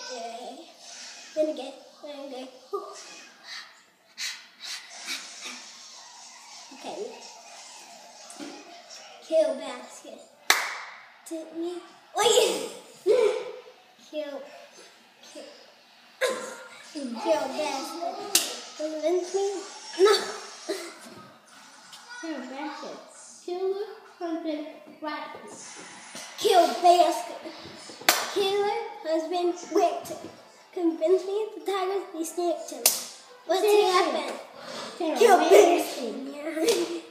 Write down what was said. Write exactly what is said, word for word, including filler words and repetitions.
Okay. Then again. Then again. Okay. Kill basket. Didn't me? Wait! Kill. Kill. Kill basket. Convince me? No. Kill basket. Killer husband rabbit. Kill basket. Killer husband whipped. Convince me the tigers be snaked him. What's happened? Kill Kill basket. basket. Yeah.